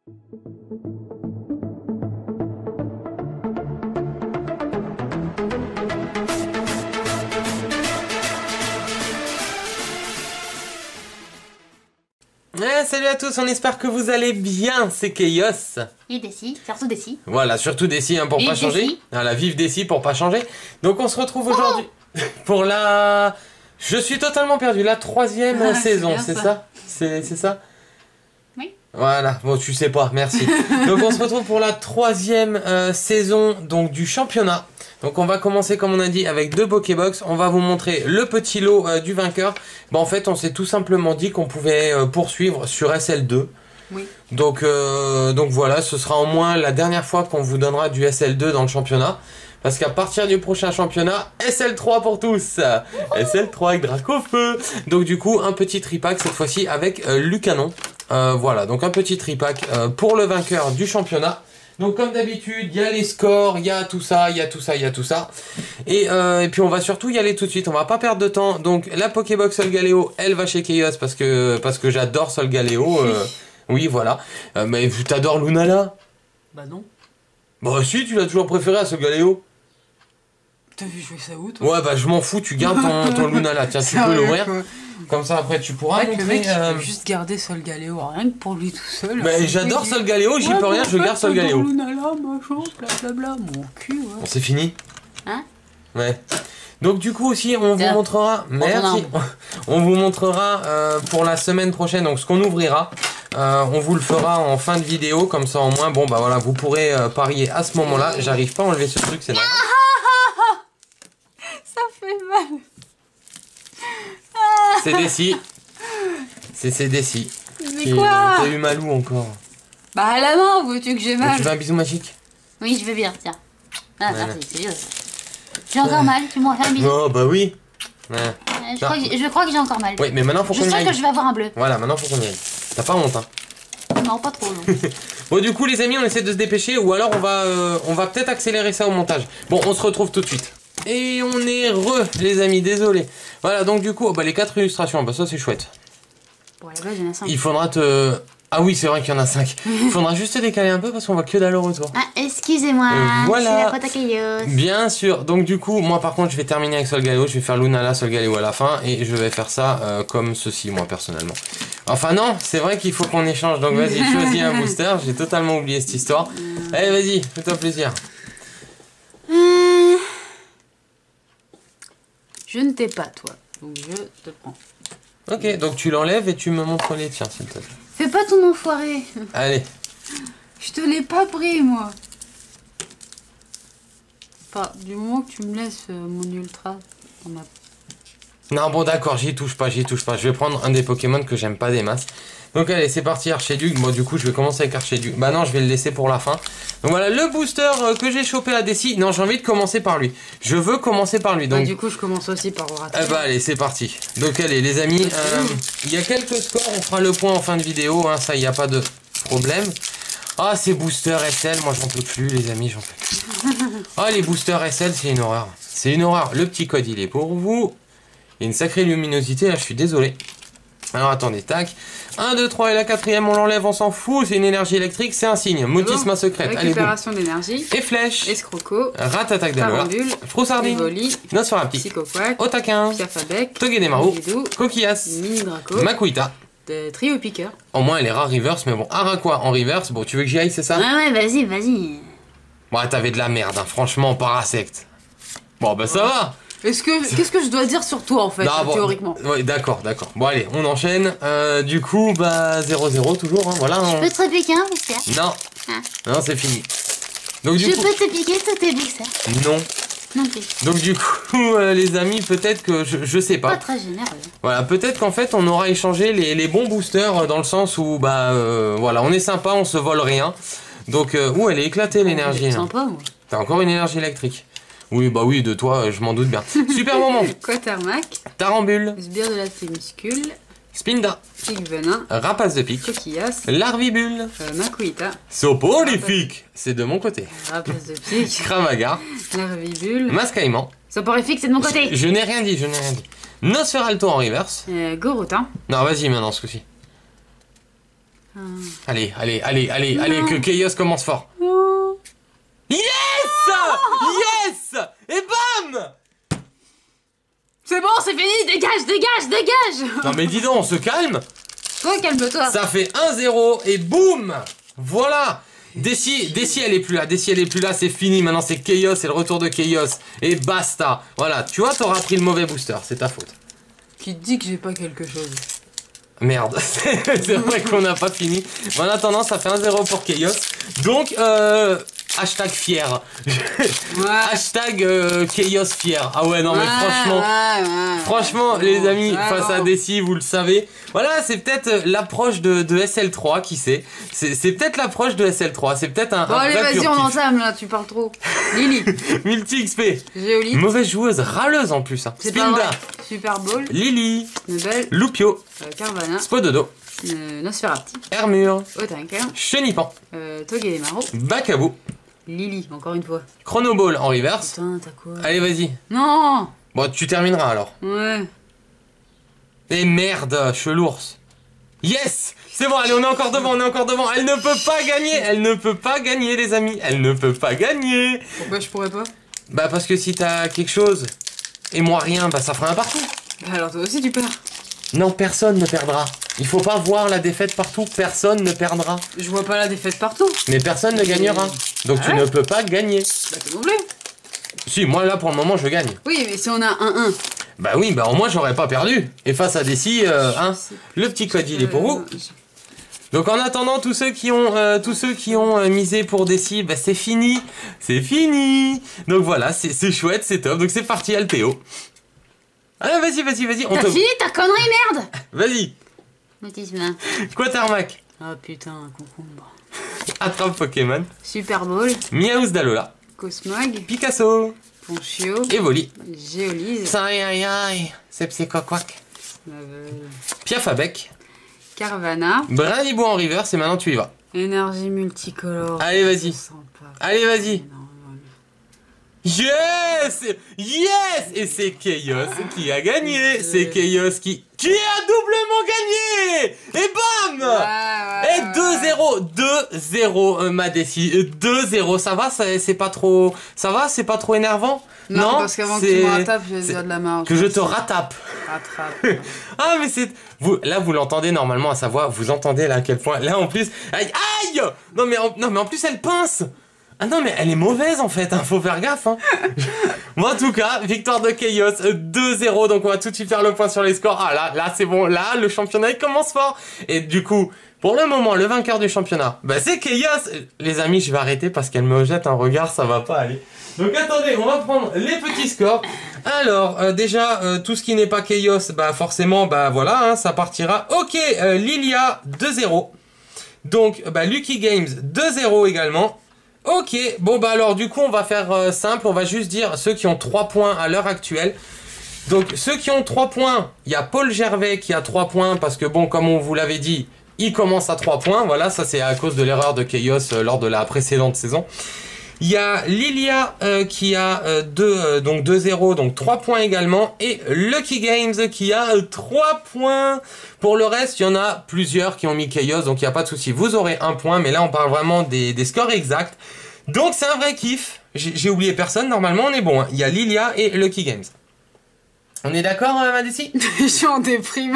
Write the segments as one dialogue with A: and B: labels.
A: Salut à tous, on espère que vous allez bien, c'est Chaos.
B: Et Desi, surtout Desi.
A: Voilà, surtout Desi hein, pour pas changer. Voilà, vive Desi pour pas changer. Donc on se retrouve aujourd'hui pour la... Je suis totalement perdu, la 3e saison, c'est ça? C'est ça?
B: Oui.
A: Voilà, bon tu sais pas, merci. Donc on se retrouve pour la 3e saison donc, du championnat. Donc on va commencer comme on a dit avec 2 Pokébox. On va vous montrer le petit lot du vainqueur. Bon, en fait on s'est tout simplement dit qu'on pouvait poursuivre sur SL2.
B: Oui.
A: Donc voilà, ce sera au moins la dernière fois qu'on vous donnera du SL2 dans le championnat. Parce qu'à partir du prochain championnat, SL3 pour tous. SL3 avec Dracofeu. Donc du coup, un petit tripack cette fois-ci avec Lucanon. Voilà, donc un petit tripack pour le vainqueur du championnat. Donc comme d'habitude, il y a les scores, il y a tout ça, il y a tout ça, il y a tout ça. Et puis on va surtout y aller tout de suite, on va pas perdre de temps. Donc la Pokébox Solgaleo, elle va chez Chaos parce que j'adore Solgaleo. Oui, voilà. Mais t'adores Lunala?
C: Bah non.
A: Bah si, tu l'as toujours préféré à Solgaleo.
C: T'as vu jouer ça où toi?
A: Ouais, bah je m'en fous, tu gardes ton Lunala. Tiens, tu peux l'ouvrir. Comme ça après tu pourras montrer.
C: Le mec il veut juste garder Solgaleo rien que pour lui tout seul.
A: Mais j'adore Solgaleo, j'y peux rien, je garde Solgaleo.
C: Lunala, machin, blablabla, mon cul, ouais.
A: Bon, c'est fini?
B: Hein?
A: Ouais. Donc du coup aussi on vous montrera, merci, on vous montrera pour la semaine prochaine donc ce qu'on ouvrira. On vous le fera en fin de vidéo, comme ça au moins bon bah voilà vous pourrez parier à ce moment là. J'arrive pas à enlever ce truc, c'est normal.
B: Ça fait mal.
A: C'est Desi. C'est Desi.
B: Mais quoi?
A: T'as eu mal où encore?
B: Bah à la main, veux-tu que j'ai mal?
A: Tu veux un bisou magique?
B: Oui, je veux bien, tiens. Ah,
A: voilà.
B: merci, c'est bien. J'ai encore mal, tu m'en fais un bisou?
A: Oh bah oui. Ouais.
B: Je crois que j'ai encore mal.
A: Oui, mais maintenant faut qu'on y aille.
B: Je sens que je vais avoir un bleu.
A: Voilà, maintenant faut qu'on y aille. T'as pas honte hein?
B: Non, pas trop, non.
A: Bon du coup les amis, on essaie de se dépêcher ou alors on va peut-être accélérer ça au montage. Bon, on se retrouve tout de suite. Et on est les amis, désolé. Voilà, donc du coup, bah, les 4 illustrations, bah ça c'est chouette.
B: Bon, à la base, il y en a 5.
A: Il faudra te... Ah oui, c'est vrai qu'il y en a 5. Il faudra juste te décaler un peu parce qu'on voit que dalle au retour.
B: Ah, excusez-moi,
A: voilà.
B: c'est la pote à Chaos.
A: Bien sûr, donc du coup, moi par contre, je vais terminer avec Solgaleo, je vais faire Lunala, Solgaleo à la fin, et je vais faire ça comme ceci, moi personnellement. Enfin non, c'est vrai qu'il faut qu'on échange, donc vas-y, choisis un booster, j'ai totalement oublié cette histoire. Allez, vas-y, fais-toi plaisir.
C: Je ne t'ai pas toi, donc je te prends.
A: Ok, donc tu l'enlèves et tu me montres les tiens, s'il te plaît.
B: Fais pas ton enfoiré.
A: Allez.
C: Je te l'ai pas pris, moi. Enfin, du moment que tu me laisses mon ultra dans ma...
A: Non, bon d'accord, j'y touche pas, j'y touche pas. Je vais prendre un des Pokémon que j'aime pas des masses. Donc allez, c'est parti, Archiduc. Bon, du coup, je vais commencer avec Archiduc. Bah non, je vais le laisser pour la fin. Donc voilà, le booster que j'ai chopé à Desi. Non, j'ai envie de commencer par lui. Je veux commencer par lui. Donc
C: bah, du coup, je commence aussi par Oracle.
A: Eh bah allez, c'est parti. Donc allez, les amis, il y a quelques scores. On fera le point en fin de vidéo. Hein, ça, il n'y a pas de problème. Ah, ces boosters SL, moi j'en peux plus, les amis, j'en peux plus. Ah, les boosters SL, c'est une horreur. C'est une horreur. Le petit code, il est pour vous. Il y a une sacrée luminosité, là, je suis désolé. Alors attendez, tac. 1, 2, 3 et la 4e, on l'enlève, on s'en fout. C'est une énergie électrique, c'est un signe. Motisma secrète.
C: Récupération d'énergie.
A: Et flèche.
C: Escroco.
A: Ratatak d'Aloa. Froussardine.
C: Evoli.
A: Nosferapti.
C: Psychoquack.
A: Otaquin.
C: Piafabec.
A: Togedemaru.
C: Bidou.
A: Coquillas.
C: Mini Draco.
A: Makuita.
C: Trio Piqueur.
A: Au moins elle est rare reverse, mais bon, Araquois en reverse. Bon, tu veux que j'y aille, c'est ça?
B: Ouais, vas-y, vas-y.
A: Bon, t'avais de la merde, hein. Franchement, Parasect. Bon, bah ça va.
C: Qu'est-ce que je dois dire sur toi en fait,
A: bon,
C: théoriquement?
A: Oui, d'accord. Bon, allez, on enchaîne. Du coup, bah 0-0 toujours, hein. Voilà.
B: Je peux te piquer un booster?
A: Non.
B: Ah.
A: Non, c'est fini. Donc,
B: je peux te piquer tous tes boosters?
A: Non.
B: Non plus.
A: Donc du coup, les amis, peut-être que je sais pas.
B: Pas très généreux.
A: Voilà, peut-être qu'en fait, on aura échangé les bons boosters dans le sens où, bah, voilà, on est sympa, on se vole rien. Donc, ouh, elle est éclatée l'énergie.
C: Sympa, moi.
A: T'as encore une énergie électrique. Oui, bah oui, de toi, je m'en doute bien. Super moment.
C: Quatermac.
A: Tarambule.
C: Sbire de la muscule.
A: Spinda.
C: Pic venin.
A: Rapace de pique.
C: Coquillas.
A: Larvibule.
C: Makuita.
A: Soporifique. C'est de mon côté.
C: Rapace de pique.
A: Cravaga.
C: Larvibule.
A: Mascaïman.
B: Soporifique, c'est de mon côté.
A: Je n'ai rien dit, je n'ai rien dit. Nosferalto en reverse.
C: Gorotin.
A: Non, vas-y maintenant ce coup-ci. Allez, que Chaos commence fort.
C: Non.
A: Yes! Yes! Et bam!
C: C'est bon, c'est fini, dégage.
A: Non mais dis donc, on se calme.
C: Toi, calme-toi.
A: Ça fait 1-0 et boum! Voilà! Desi elle est plus là, c'est fini, maintenant c'est Chaos, c'est le retour de Chaos. Et basta! Voilà, tu vois, t'auras pris le mauvais booster, c'est ta faute.
C: Qui te dit que j'ai pas quelque chose?
A: Merde, c'est vrai qu'on n'a pas fini. En attendant, ça fait 1-0 pour Chaos. Donc, hashtag fier.
C: Ouais.
A: Hashtag Chaos fier. Ah ouais, non mais franchement,
C: Ouais.
A: les amis,
C: Ouais,
A: face à
C: bon.
A: Desi, vous le savez. Voilà, c'est peut-être l'approche de SL3, qui sait. C'est peut-être l'approche de SL3, c'est peut-être un
C: Bon, allez,
A: vrai
C: vas-y,
A: pur
C: on
A: kiff.
C: entame là, tu parles trop. Lily,
A: Multi XP.
C: Géolite,
A: Mauvaise joueuse, râleuse en plus. Hein.
C: c'est pas vrai.
A: Spinda,
C: Super Bowl,
A: Lily,
C: Nebel,
A: Lupio,
C: Carvana,
A: Spododo,
C: Nosferati,
A: Hermure,
C: Otinker,
A: Chenipan,
C: Togedemaru,
A: Bakabu,
C: Lily, encore une fois.
A: Chronoball en reverse.
C: Putain, t'as quoi?
A: Allez, vas-y.
C: Non.
A: Bon, tu termineras alors.
C: Ouais.
A: Et merde, chelours. Yes! C'est bon, allez, on est encore devant. Elle ne peut pas gagner, les amis. Elle ne peut pas gagner.
C: Pourquoi je pourrais pas?
A: Bah, parce que si t'as quelque chose et moi rien, bah ça fera un partout.
C: Bah alors toi aussi tu perds.
A: Non, personne ne perdra. Il faut pas voir la défaite partout. Personne ne perdra.
C: Je vois pas la défaite partout.
A: Mais personne ne gagnera. Donc
C: Ah
A: tu
C: ouais
A: ne peux pas gagner.
C: Bah t'es non plus.
A: Si, moi là pour le moment je gagne.
C: Oui, mais si on a 1-1.
A: Bah oui, bah au moins j'aurais pas perdu. Et face à Desi, hein, le petit code il est pour vous. Donc en attendant, tous ceux qui ont misé pour Desi, bah c'est fini. Donc voilà, c'est chouette, c'est top. Donc c'est parti, Alpéo. Ah vas-y.
B: T'as fini ta connerie, merde?
A: Vas-y.
B: Mutisme.
A: Quatermac.
C: Ah putain, un concombre.
A: Attrape Pokémon.
C: Super Bowl,
A: Miaus d'Alola.
C: Cosmog,
A: Picasso.
C: Ponchio,
A: Evoli.
C: Géolise,
A: Aïe. C'est psychoquac.
C: Navel,
A: Piafabec.
C: Carvana,
A: Brindibou en reverse et maintenant tu y vas.
C: énergie multicolore.
A: Allez, vas-y.
C: Sympa.
A: Allez, vas-y.
C: Non, non.
A: Yes! Et c'est Chaos qui a gagné. C'est Chaos qui a doublement gagné. Et bam! Et 2-0, ma Desi. 2-0, ça va, c'est pas trop, c'est pas trop énervant?
C: Non, parce qu'avant que tu me rattrapes, je vais
A: c'est-
C: dire de la marge.
A: Que je te rattrape.
C: Rattrape.
A: Ah mais c'est là vous l'entendez normalement à sa voix, vous entendez là à quel point là en plus aïe non mais en plus elle pince. Ah non mais elle est mauvaise en fait, hein, faut faire gaffe hein. Bon en tout cas, victoire de Chaos 2-0, donc on va tout de suite faire le point sur les scores. Ah là c'est bon, là le championnat il commence fort. Et du coup, pour le moment, le vainqueur du championnat, bah c'est Chaos. Les amis, je vais arrêter parce qu'elle me jette un regard, ça va pas aller. Donc attendez, on va prendre les petits scores. Alors déjà tout ce qui n'est pas Chaos, bah forcément bah voilà, hein, ça partira. OK, Lilia 2-0. Donc bah Lucky Games 2-0 également. OK, bon bah alors du coup on va faire simple, on va juste dire ceux qui ont 3 points à l'heure actuelle. Donc ceux qui ont 3 points, il y a Paul Gervais qui a 3 points parce que bon comme on vous l'avait dit, il commence à 3 points. Voilà, ça c'est à cause de l'erreur de Chaos lors de la précédente saison. Il y a Lilia qui a 2-0, donc 3 points également. Et Lucky Games qui a 3 points. Pour le reste, il y en a plusieurs qui ont mis Chaos, donc il n'y a pas de souci. Vous aurez 1 point, mais là on parle vraiment des scores exacts. Donc c'est un vrai kiff. J'ai oublié personne, normalement on est bon. Hein. Il y a Lilia et Lucky Games. On est d'accord, Madessi?
C: Je suis en déprime.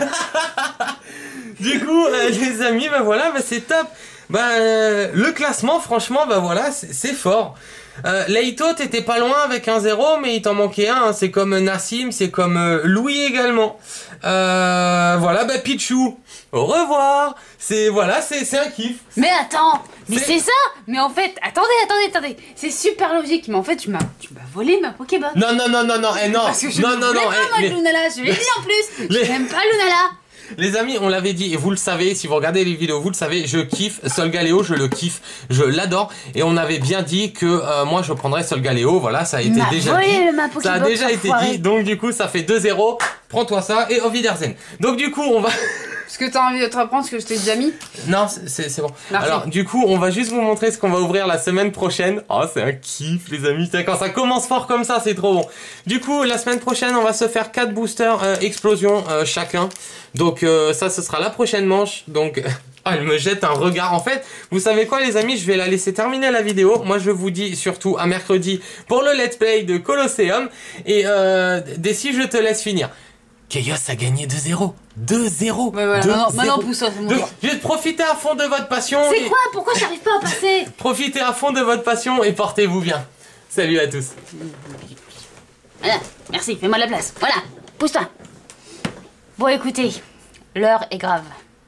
A: Du coup, les amis, bah voilà, bah c'est top. Bah le classement, franchement, bah voilà, c'est fort. Leito, t'étais pas loin avec 1-0, mais il t'en manquait un. Hein. C'est comme Nassim, c'est comme Louis également. Voilà, bah Pichou, au revoir. C'est un kiff.
B: Mais attends, mais
A: C'est-
B: c'est ça. Mais en fait, attendez. C'est super logique. Mais en fait, tu m'as volé ma Pokéball.
A: Non, eh non,
B: Parce que je
A: non,
B: ne voulais pas, moi,
A: eh,
B: le Lunala. Je l'ai dit en plus.
A: les-
B: Je n'aime pas Lunala.
A: Les amis, on l'avait dit, et vous le savez, si vous regardez les vidéos, vous le savez, je kiffe Solgaleo, je le kiffe, je l'adore, et on avait bien dit que moi je prendrais Solgaleo, voilà, ça a été déjà dit.
B: Ma
A: Ça a déjà été dit, donc du coup ça fait 2-0, prends-toi ça, et au Wiedersehen. Donc du coup on va...
C: Est-ce que t'as envie de te reprendre ce que je t'ai déjà mis?
A: Non, c'est bon.
C: Merci.
A: Alors du coup on va juste vous montrer ce qu'on va ouvrir la semaine prochaine. Oh c'est un kiff les amis, quand ça commence fort comme ça c'est trop bon. Du coup la semaine prochaine on va se faire 4 boosters explosion chacun. Donc ça ce sera la prochaine manche, donc... Ah, elle me jette un regard. En fait, vous savez quoi les amis, je vais la laisser terminer la vidéo. Moi je vous dis surtout à mercredi pour le let's play de Colosseum. Et Desi, je te laisse finir. Chaos a gagné 2-0. 2-0.
B: Ouais, voilà, maintenant pousse-toi, c'est mon tour.
A: Juste profitez à fond de votre passion.
B: C'est quoi? Pourquoi j'arrive pas à passer?
A: Profitez à fond de votre passion et portez-vous bien. Salut à tous.
B: Voilà, merci, fais-moi la place. Voilà, pousse-toi. Bon, écoutez, l'heure est grave.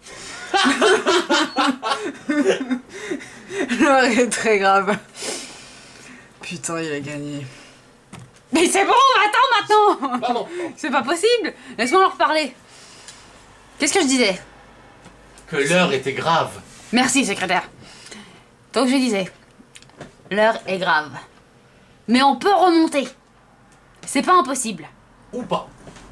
C: L'heure est très grave. Putain, il a gagné.
B: Mais c'est bon, attends maintenant.
A: Pardon.
B: C'est pas possible. Laisse-moi en reparler. Qu'est-ce que je disais?
A: Que l'heure était grave.
B: Merci, secrétaire. Donc je disais, l'heure est grave. Mais on peut remonter. C'est pas impossible.
A: Ou pas.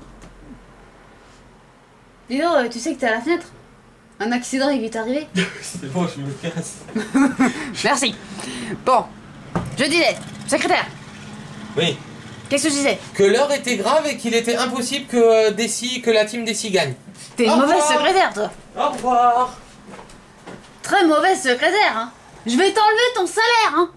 B: Dis donc, tu sais que t'es à la fenêtre? Un accident est vite arrivé.
A: C'est bon, je me casse.
B: Merci. Bon, je disais, secrétaire,
A: Oui.
B: qu'est-ce que je disais?
A: Que l'heure était grave et qu'il était impossible que la team Desi gagne.
B: T'es une
A: Au
B: mauvaise
A: revoir.
B: secrétaire, toi.
A: Au revoir.
B: Très mauvaise secrétaire, hein. Je vais t'enlever ton salaire, hein.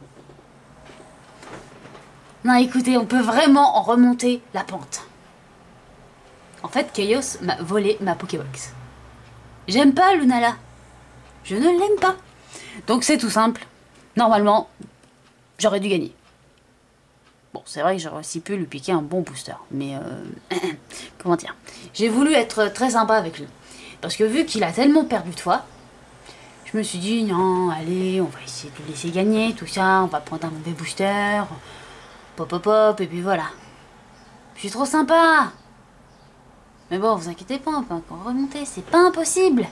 B: Non, écoutez, on peut vraiment en remonter la pente. En fait, Chaos m'a volé ma Pokébox. J'aime pas Lunala. Je ne l'aime pas. Donc c'est tout simple. Normalement, j'aurais dû gagner. Bon, c'est vrai que j'aurais aussi pu lui piquer un bon booster. Mais, comment dire? J'ai voulu être très sympa avec lui. Parce que vu qu'il a tellement perdu de fois, je me suis dit, non, allez, on va essayer de le laisser gagner, tout ça. On va prendre un mauvais booster. Pop, pop, pop, et puis voilà. Je suis trop sympa. Mais bon, vous inquiétez pas, on peut encore remonter, c'est pas impossible.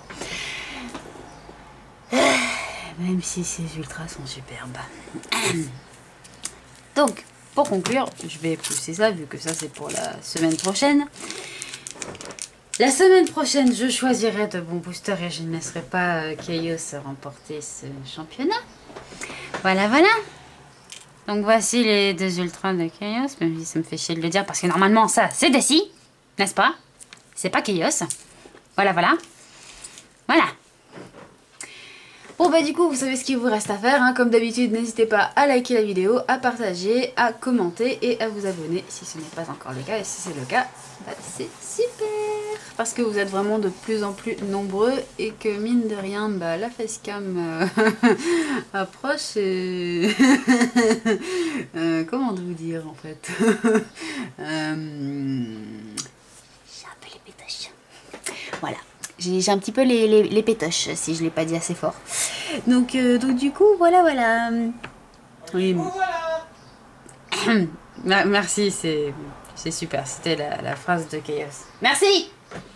B: Même si ces ultras sont superbes. Donc, pour conclure, je vais pousser ça, vu que ça c'est pour la semaine prochaine. La semaine prochaine, je choisirai de bons boosters et je ne laisserai pas Chaos remporter ce championnat. Voilà, voilà. Donc voici les deux ultras de Chaos, même si ça me fait chier de le dire, parce que normalement ça, c'est Desi, n'est-ce pas? C'est pas Chaos. Voilà, voilà. Voilà. Bon bah du coup, vous savez ce qu'il vous reste à faire. Hein. Comme d'habitude, n'hésitez pas à liker la vidéo, à partager, à commenter et à vous abonner si ce n'est pas encore le cas. Et si c'est le cas, bah, c'est super. Parce que vous êtes vraiment de plus en plus nombreux et que mine de rien, bah, la facecam approche et... comment vous dire en fait Voilà, j'ai un petit peu les pétoches, si je ne l'ai pas dit assez fort. Donc du coup, voilà, voilà. Oui.
C: Voilà. Merci, c'est super. C'était la phrase de Chaos.
B: Merci.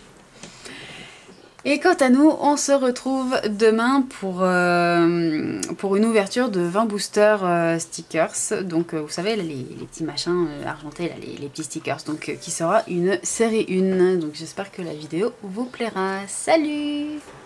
C: Et quant à nous, on se retrouve demain pour une ouverture de 20 boosters stickers. Donc, vous savez, là, les petits machins argentés, là, les petits stickers. Donc, qui sera une série 1. Donc, j'espère que la vidéo vous plaira. Salut!